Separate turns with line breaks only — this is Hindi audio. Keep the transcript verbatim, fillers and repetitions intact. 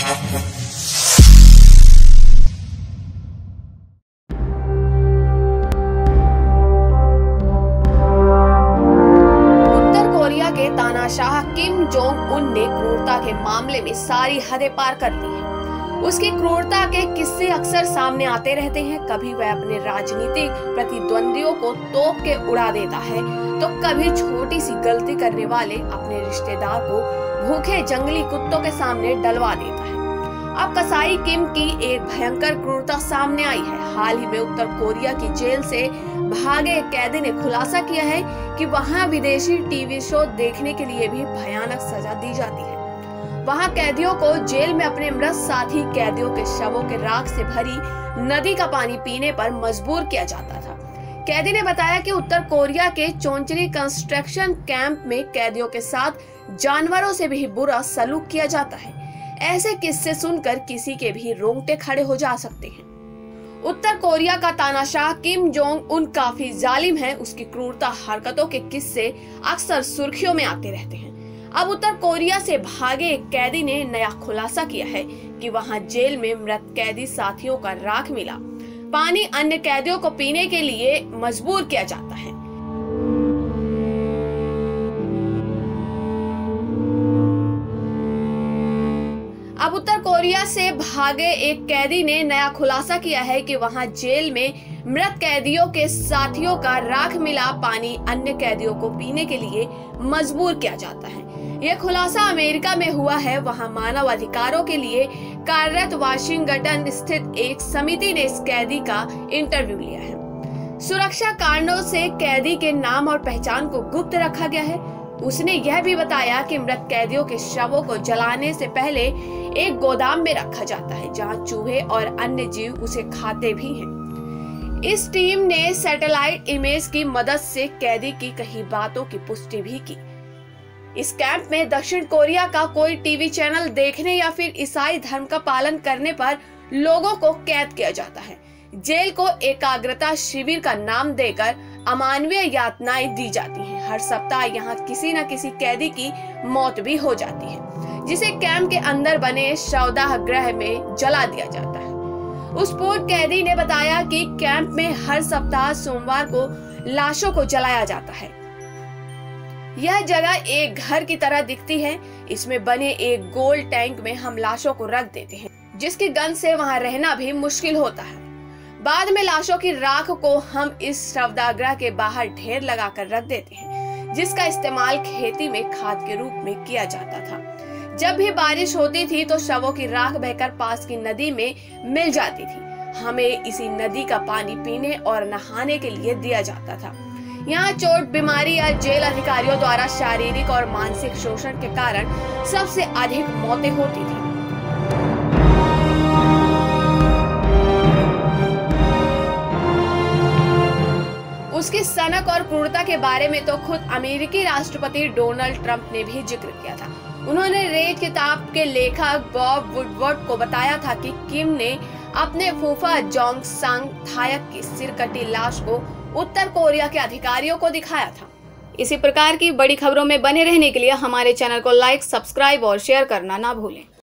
के तानाशाह किम जोंग उन ने क्रूरता के मामले में सारी हदें पार कर ली हैं। उसकी क्रूरता के किस्से अक्सर सामने आते रहते हैं। कभी वह अपने राजनीतिक प्रतिद्वंदियों को तोप के उड़ा देता है, तो कभी छोटी सी गलती करने वाले अपने रिश्तेदार को भूखे जंगली कुत्तों के सामने डलवा देता है। अब कसाई किम की एक भयंकर क्रूरता सामने आई है। हाल ही में उत्तर कोरिया की जेल से भागे एक कैदी ने खुलासा किया है कि वहां विदेशी टीवी शो देखने के लिए भी भयानक सजा दी जाती है। वहां कैदियों को जेल में अपने मृत साथी कैदियों के शवों के राख से भरी नदी का पानी पीने पर मजबूर किया जाता था। कैदी ने बताया कि उत्तर कोरिया के चोंचरी कंस्ट्रक्शन कैंप में कैदियों के साथ जानवरों से भी बुरा सलूक किया जाता है। ऐसे किस्से सुनकर किसी के भी रोंगटे खड़े हो जा सकते हैं। उत्तर कोरिया का तानाशाह किम जोंग उन काफी जालिम है। उसकी क्रूरता हरकतों के किस्से अक्सर सुर्खियों में आते रहते हैं। अब उत्तर कोरिया से भागे एक कैदी ने नया खुलासा किया है कि वहां जेल में मृत कैदी साथियों का राख मिला पानी अन्य कैदियों को पीने के लिए मजबूर किया जाता है। अब उत्तर कोरिया से भागे एक कैदी ने नया खुलासा किया है कि वहां जेल में मृत कैदियों के साथियों का राख मिला पानी अन्य कैदियों को पीने के लिए मजबूर किया जाता है। यह खुलासा अमेरिका में हुआ है। वहां मानव अधिकारों के लिए कार्यरत वाशिंगटन स्थित एक समिति ने इस कैदी का इंटरव्यू लिया है। सुरक्षा कारणों से कैदी के नाम और पहचान को गुप्त रखा गया है। उसने यह भी बताया कि मृत कैदियों के शवों को जलाने से पहले एक गोदाम में रखा जाता है, जहां चूहे और अन्य जीव उसे खाते भी हैं। इस टीम ने सैटेलाइट इमेज की मदद से कैदी की कई बातों की पुष्टि भी की। इस कैंप में दक्षिण कोरिया का कोई टीवी चैनल देखने या फिर ईसाई धर्म का पालन करने पर लोगों को कैद किया जाता है। जेल को एकाग्रता शिविर का नाम देकर अमानवीय यातनाएं दी जाती हैं। हर सप्ताह यहाँ किसी न किसी कैदी की मौत भी हो जाती है, जिसे कैंप के अंदर बने शवदाह गृह में जला दिया जाता है। उस पूर्व कैदी ने बताया कि कैंप में हर सप्ताह सोमवार को लाशों को जलाया जाता है। यह जगह एक घर की तरह दिखती है। इसमें बने एक गोल टैंक में हम लाशों को रख देते हैं, जिसकी गंध से वहां रहना भी मुश्किल होता है। बाद में लाशों की राख को हम इस शवदाह के बाहर ढेर लगाकर रख देते हैं, जिसका इस्तेमाल खेती में खाद के रूप में किया जाता था। जब भी बारिश होती थी तो शवों की राख बहकर पास की नदी में मिल जाती थी। हमें इसी नदी का पानी पीने और नहाने के लिए दिया जाता था। यहाँ चोट, बीमारी या जेल अधिकारियों द्वारा शारीरिक और मानसिक शोषण के कारण सबसे अधिक मौतें होती थी। उसकी सनक और क्रूरता के बारे में तो खुद अमेरिकी राष्ट्रपति डोनाल्ड ट्रंप ने भी जिक्र किया था। उन्होंने रेड किताब के लेखक बॉब वुडवर्ड को बताया था कि किम ने अपने फूफा जोंग सांग थायक की सिरकटी लाश को उत्तर कोरिया के अधिकारियों को दिखाया था। इसी प्रकार की बड़ी खबरों में बने रहने के लिए हमारे चैनल को लाइक, सब्सक्राइब और शेयर करना ना भूलें।